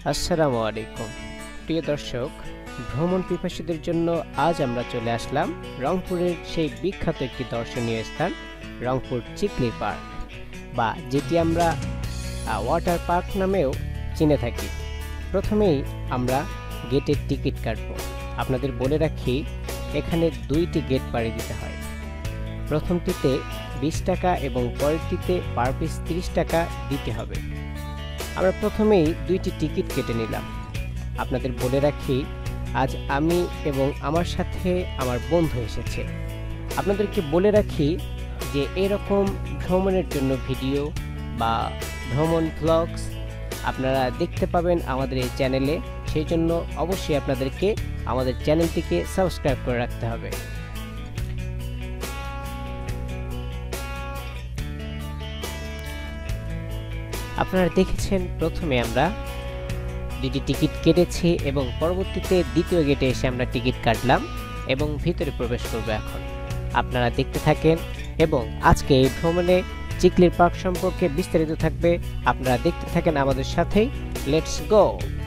আসসালামু আলাইকুম প্রিয় দর্শক, ভ্রমণ পিপাসুদের জন্য আজ আমরা চলে আসলাম রংপুরের সেই বিখ্যাত একটি দর্শনীয় স্থান রংপুর চিকলি পার্ক, বা যেটি আমরা ওয়াটার পার্ক নামেও চিনে থাকি। প্রথমেই আমরা গেটের টিকিট কাটব। আপনাদের বলে রাখি, এখানে দুইটি গেট পাড়ি দিতে হয়। প্রথমটিতে 20 টাকা এবং পরেরটিতে পার পিস 30 টাকা দিতে হবে। আমরা প্রথমেই দুইটি টিকিট কেটে নিলাম। আপনাদের বলে রাখি, আজ আমি এবং আমার সাথে আমার বন্ধু এসেছে। আপনাদেরকে বলে রাখি যে এরকম ভ্রমণের জন্য ভিডিও বা ভ্রমণ ভ্লগস আপনারা দেখতে পাবেন আমাদের এই চ্যানেলে। সেই জন্য অবশ্যই আপনাদেরকে আমাদের চ্যানেলটিকে সাবস্ক্রাইব করে রাখতে হবে। আপনারা দেখেছেন, প্রথমে আমরা দুটি টিকিট কেটেছি এবং পরবর্তীতে দ্বিতীয় গেটে এসে আমরা টিকিট কাটলাম এবং ভিতরে প্রবেশ করব। এখন আপনারা দেখতে থাকেন এবং আজকে এই ভ্রমণে চিকলির পার্ক সম্পর্কে বিস্তারিত থাকবে। আপনারা দেখতে থাকেন আমাদের সাথেই। Let's go.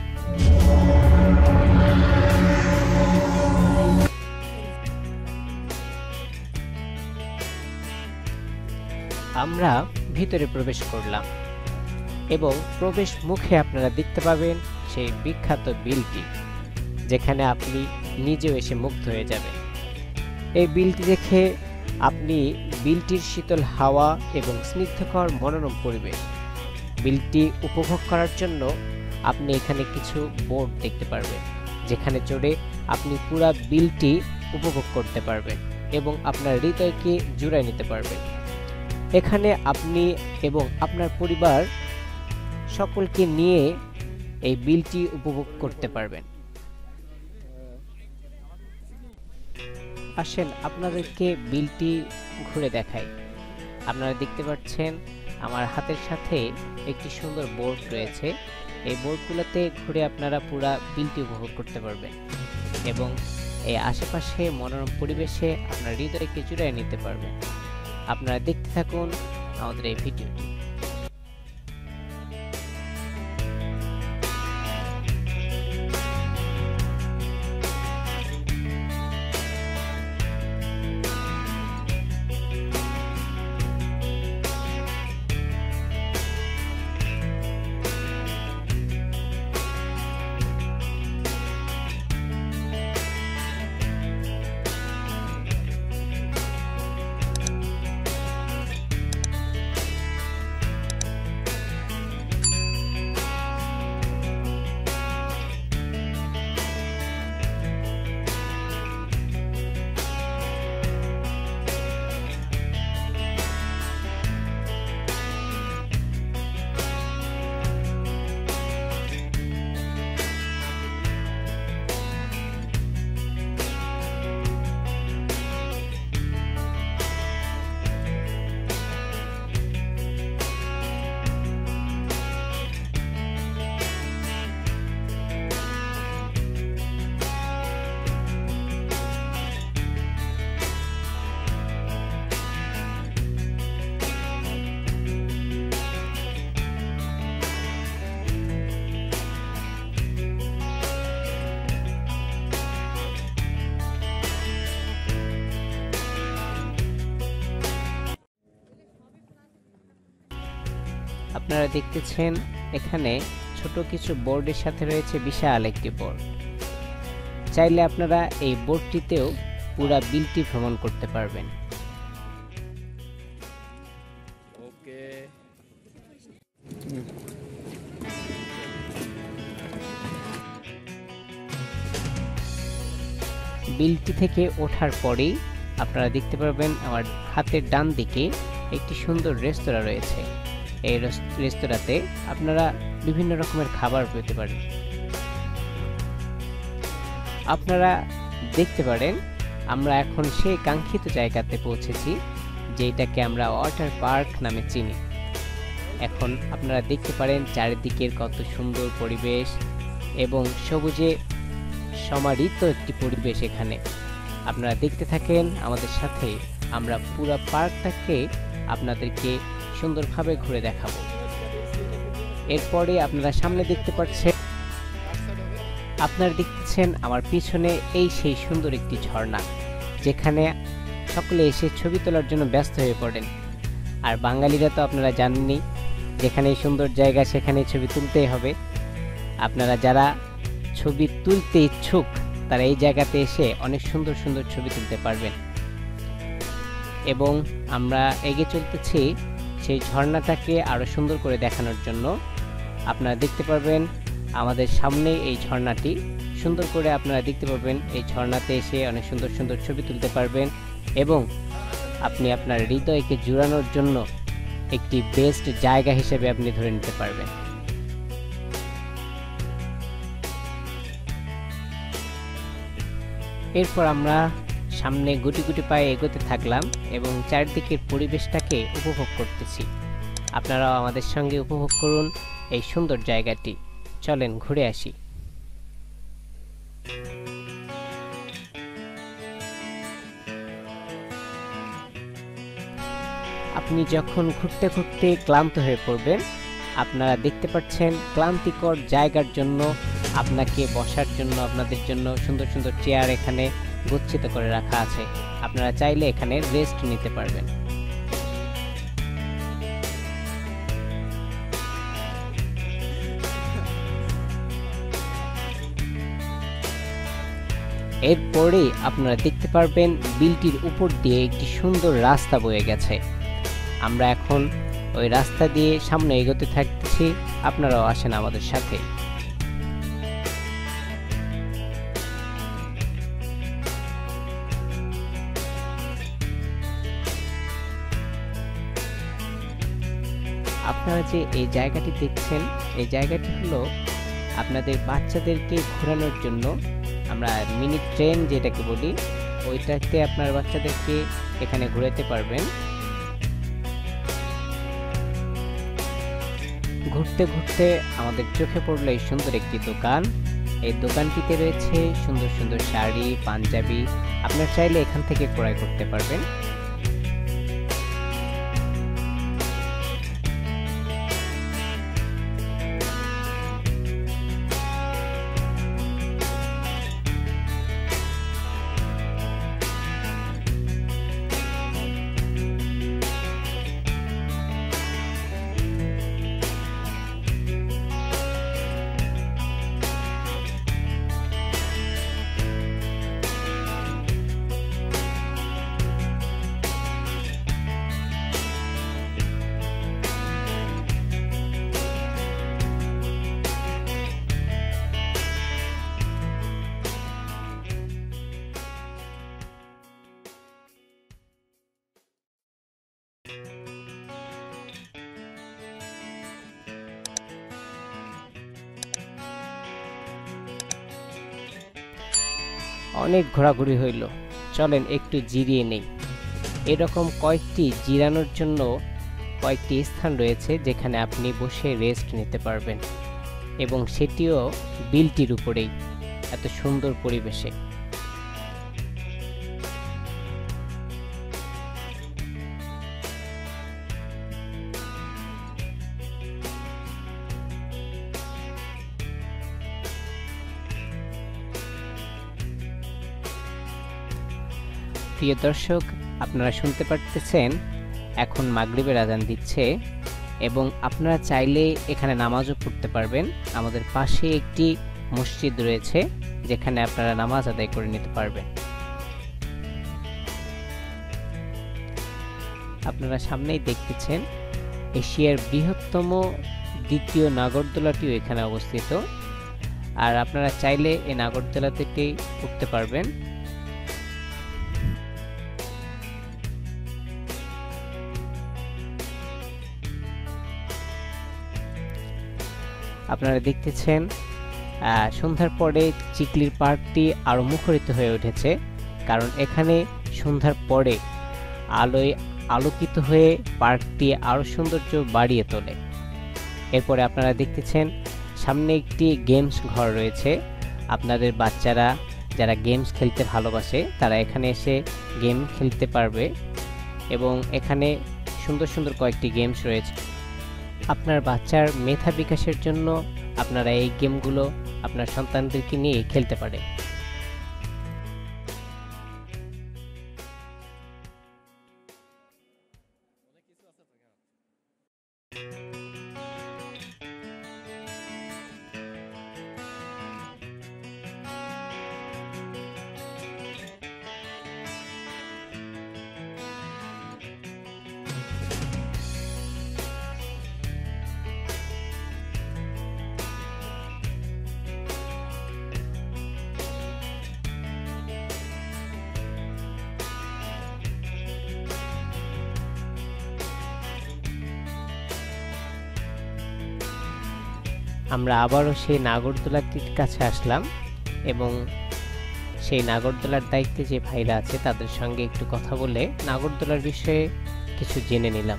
আমরা ভিতরে প্রবেশ করলাম এবং প্রবেশ মুখে আপনারা দেখতে পাবেন সেই বিখ্যাত বিলটি, যেখানে আপনি নিজেও এসে মুগ্ধ হয়ে যাবেন। এই বিলটি দেখে আপনি বিলটির শীতল হাওয়া এবং স্নিগ্ধকর মনোরম পরিবেশ, বিলটি উপভোগ করার জন্য আপনি এখানে কিছু বোট দেখতে পারবেন, যেখানে চড়ে আপনি পুরো বিলটি উপভোগ করতে পারবেন এবং আপনার হৃদয়কে জুড়ায় নিতে পারবেন। এখানে আপনি এবং আপনার পরিবার সকলকে নিয়ে এই বিলটি উপভোগ করতে পারবেন। আসেন আপনাদেরকে বিলটি ঘুরে দেখাই। আপনারা দেখতে পাচ্ছেন আমার হাতের সাথে একটি সুন্দর বোর্ড রয়েছে। এই বোর্ডগুলোতে ঘুরে আপনারা পুরো বিলটি উপভোগ করতে পারবেন এবং এই আশেপাশে মনোরম পরিবেশে আপনার হৃদয়কে জুড়ে নিতে পারবেন। আপনারা দেখতে থাকুন আমাদের এই ভিডিওটি। আপনারা দেখতেছেন এখানে ছোট কিছু বোর্ডের সাথে রয়েছে বিশাল একটি বোর্ড। চাইলে আপনারা এই বোর্ডটিতেও পুরো বিলটি ভ্রমণ করতে পারবেন। বিলটি থেকে ওঠার পরেই আপনারা দেখতে পারবেন আমার হাতের ডান দিকে একটি সুন্দর রেস্তোরাঁ রয়েছে। এই রেস্তোরাঁতে আপনারা বিভিন্ন রকমের খাবার পেতে পারেন। আপনারা দেখতে পারেন আমরা এখন সেই কাঙ্ক্ষিত জায়গাতে পৌঁছেছি, যেটাকে আমরা ওয়াটার পার্ক নামে চিনি। এখন আপনারা দেখতে পারেন চারিদিকের কত সুন্দর পরিবেশ এবং সবুজে সমাবৃত একটি পরিবেশ। এখানে আপনারা দেখতে থাকেন আমাদের সাথে। আমরা পুরো পার্কটাকে আপনাদেরকে সুন্দরভাবে ঘুরে দেখাবো। এরপরে আপনারা সামনে দেখতে পাচ্ছেন আপনারা দেখতেছেন আমার পিছনে এই সেই সুন্দর একটি ঝর্ণা, যেখানে সকলে এসে ছবি তোলার জন্য ব্যস্ত হয়ে পড়েন। আর বাঙালিরা তো আপনারা জানেনই, যেখানে সুন্দর জায়গা সেখানে ছবি তুলতেই হবে। আপনারা যারা ছবি তুলতে ইচ্ছুক তারা এই জায়গাতে এসে অনেক সুন্দর সুন্দর ছবি তুলতে পারবেন। এবং আমরা এগিয়ে চলতেছি সেই ঝর্ণাটাকে আরও সুন্দর করে দেখানোর জন্য। আপনারা দেখতে পারবেন আমাদের সামনে এই ঝর্ণাটি, সুন্দর করে আপনারা দেখতে পারবেন। এই ঝর্ণাতে এসে অনেক সুন্দর সুন্দর ছবি তুলতে পারবেন এবং আপনি আপনার হৃদয়কে জুড়ানোর জন্য একটি বেস্ট জায়গা হিসেবে আপনি ধরে নিতে পারবেন। এরপর আমরা সামনে গুটি গুটি পায়ে এগোতে থাকলাম এবং চারদিকের পরিবেশটাকে উপভোগ করতেছি। আপনারাও আমাদের সঙ্গে উপভোগ করুন এই সুন্দর জায়গাটি। চলেন ঘুরে আসি। আপনি যখন ঘুরতে ঘুরতে ক্লান্ত হয়ে পড়বেন, আপনারা দেখতে পাচ্ছেন ক্লান্তিকর জায়গার জন্য আপনাকে বসার জন্য আপনাদের জন্য সুন্দর সুন্দর চেয়ার এখানে গচ্ছিত করে রাখা আছে। আপনারা চাইলে এখানে রেস্ট নিতে পারবেন। এরপরে আপনারা দেখতে পারবেন বিলটির উপর দিয়ে একটি সুন্দর রাস্তা বয়ে গেছে। আমরা এখন ওই রাস্তা দিয়ে সামনে এগোতে থাকতেছি, আপনারাও আসেন আমাদের সাথে। আপনারা যে এই জায়গাটি দেখছেন, এই জায়গাটি হলো আপনাদের বাচ্চাদেরকে ঘোরানোর জন্য। আমরা মিনি ট্রেন যেটাকে বলি, ওইটাতে আপনার বাচ্চাদেরকে এখানে ঘোরাতে পারবেন। ঘুরতে ঘুরতে আমাদের চোখে পড়লো এই সুন্দর একটি দোকান। এই দোকানটিতে রয়েছে সুন্দর সুন্দর শাড়ি, পাঞ্জাবি। আপনারা চাইলে এখান থেকে ক্রয় করতে পারবেন। অনেক ঘোরাঘুরি হইল, চলেন একটু জিরিয়ে নেই। এরকম কয়েকটি জিরানোর জন্য কয়েকটি স্থান রয়েছে যেখানে আপনি বসে রেস্ট নিতে পারবেন, এবং সেটিও বিলটির উপরেই, এত সুন্দর পরিবেশে। প্রিয় দর্শক, আপনারা শুনতে পারতেছেন এখন মাগরিবের আজান দিচ্ছে, এবং আপনারা চাইলে এখানে নামাজও পড়তে পারবেন। আমাদের পাশে একটি মসজিদ রয়েছে যেখানে আপনারা নামাজ আদায় করে নিতে পারবেন। আপনারা সামনেই দেখতেছেন এশিয়ার বৃহত্তম দ্বিতীয় নাগরদোলাটিও এখানে অবস্থিত, আর আপনারা চাইলে এই নাগরদোলাতে উঠতে পারবেন। আপনারা দেখতেছেন সন্ধ্যার পরে চিকলির পার্কটি আরও মুখরিত হয়ে উঠেছে, কারণ এখানে সন্ধ্যার পরে আলোয় আলোকিত হয়ে পার্কটি আরও সৌন্দর্য বাড়িয়ে তোলে। এরপরে আপনারা দেখতেছেন সামনে একটি গেমস ঘর রয়েছে। আপনাদের বাচ্চারা যারা গেমস খেলতে ভালোবাসে তারা এখানে এসে গেম খেলতে পারবে, এবং এখানে সুন্দর সুন্দর কয়েকটি গেমস রয়েছে। আপনার বাচ্চার মেধা বিকাশের জন্য আপনারা এই গেমগুলো আপনার সন্তানদেরকে নিয়ে খেলতে পারেন। আমরা আবারও সেই নাগরদোলাটির কাছে আসলাম এবং সেই নাগরদোলার দায়িত্বে যে ভাইরা আছে তাদের সঙ্গে একটু কথা বলে নাগরদোলার বিষয়ে কিছু জেনে নিলাম।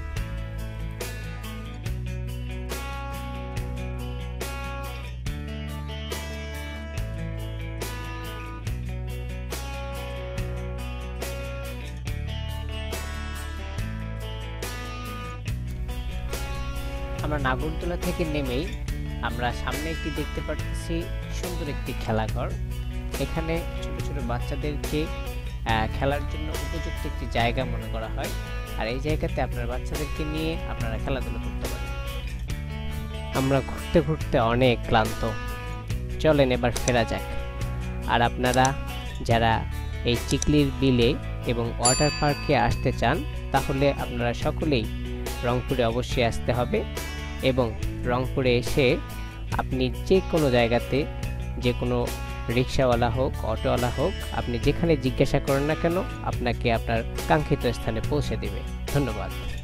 আমরা নাগরদোলা থেকে নেমেই আমরা সামনে একটি দেখতে পাচ্ছি সুন্দর একটি খেলাঘর। এখানে ছোট ছোট বাচ্চাদেরকে খেলার জন্য উপযুক্ত একটি জায়গা মনে করা হয়, আর এই জায়গাতে আপনার বাচ্চাদেরকে নিয়ে আপনারা খেলাধুলা করতে পারেন। আমরা ঘুরতে ঘুরতে অনেক ক্লান্ত, চলেন এবার ফেরা যাক। আর আপনারা যারা এই চিকলির বিলে এবং ওয়াটার পার্কে আসতে চান তাহলে আপনারা সকলেই রংপুরে অবশ্যই আসতে হবে এবং রংপুরে এসে আপনি যে কোনো জায়গাতে, যে কোনো রিক্সাওয়ালা হোক, অটোওয়ালা হোক, আপনি যেখানে জিজ্ঞাসা করেন না কেন আপনাকে আপনার কাঙ্ক্ষিত স্থানে পৌঁছে দেবে। ধন্যবাদ।